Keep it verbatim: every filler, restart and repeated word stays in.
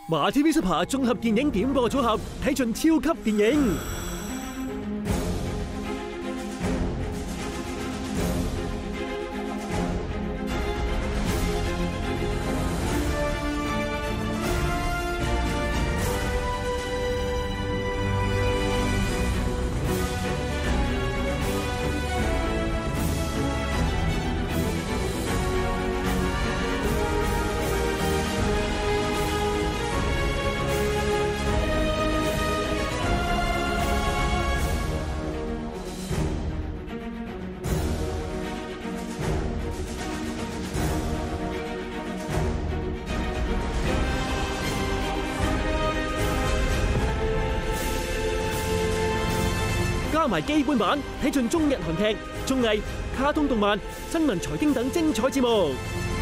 馬 T V Super 綜合電影點播組合，睇盡超級電影。加埋基本版，睇盡中日韓劇、綜藝、卡通動漫、新聞財經等精彩節目。